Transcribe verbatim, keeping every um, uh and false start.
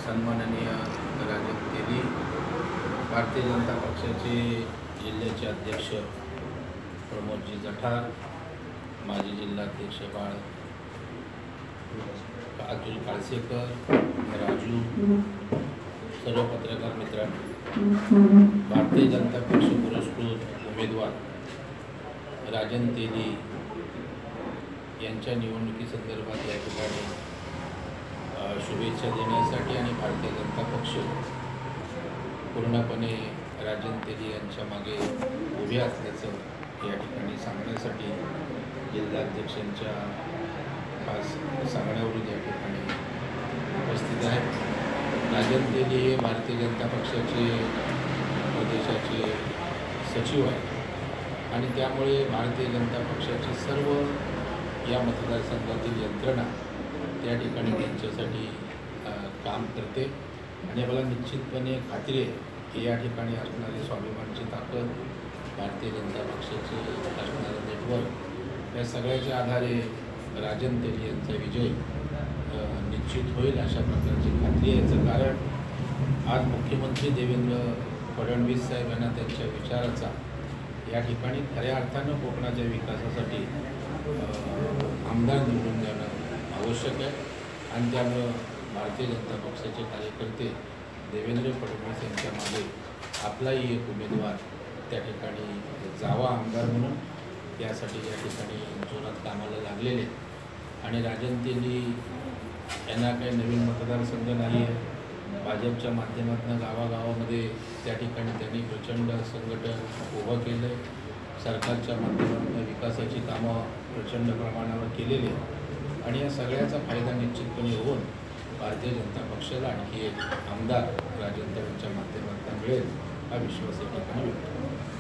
सन्माननीय राजन तेली, भारतीय जनता पक्षाचे जिल्ह्याचे अध्यक्ष प्रमोदजी जठार, माजी जिल्हाध्यक्ष बाळ अतुल काळसेकर, राजू, सर्व पत्रकार मित्रांनो, भारतीय जनता पक्ष पुरस्कृत उमेदवार राजन तेली यांच्या निवडणुकीसंदर्भात या ठिकाणी शुभेच्छा देण्यासाठी आणि भारतीय जनता पक्ष पूर्णपणे राजन तेली यांच्या मागे उभे असल्याचं या ठिकाणी सांगण्यासाठी जिल्हाध्यक्षांच्या खास सांगण्यावरून या ठिकाणी उपस्थित आहे. राजन तेली हे भारतीय जनता पक्षाचे प्रदेशाचे सचिव आहेत आणि त्यामुळे भारतीय जनता पक्षाची सर्व या मतदारसंघातील यंत्रणा त्या ठिकाणी त्यांच्यासाठी काम करते आणि मला निश्चितपणे खात्री आहे की या ठिकाणी असणारी स्वाभिमानची ताकद, भारतीय जनता पक्षाचे असणारं नेटवर्क, या सगळ्याच्या आधारे राजन तेली यांचा विजय निश्चित होईल अशा प्रकारची खात्री आहे. याचं कारण आज मुख्यमंत्री देवेंद्र फडणवीस साहेब यांना त्यांच्या विचाराचा या ठिकाणी खऱ्या अर्थानं कोकणाच्या विकासासाठी आमदार निवडून देणं आवश्यक आहे आणि त्यामुळं भारतीय जनता पक्षाचे कार्यकर्ते देवेंद्र फडणवीस यांच्या मागे आपलाही एक उमेदवार त्या ठिकाणी जावा आमदार म्हणून यासाठी या ठिकाणी जोरात कामाला लागलेले आणि राजन तेली यांना काही नवीन मतदारसंघ नाही आहे. भाजपच्या माध्यमातून गावागावामध्ये त्या ठिकाणी त्यांनी प्रचंड संघटन उभं केलं आहे. सरकारच्या माध्यमातून विकासाची कामं प्रचंड प्रमाणावर केलेली आहे आणि या सगळ्याचा फायदा निश्चितपणे होऊन भारतीय जनता पक्षाला आणखी एक आमदार राजन तेलींच्या माध्यमातून मिळेल हा विश्वास या ठिकाणी व्यक्त करतो.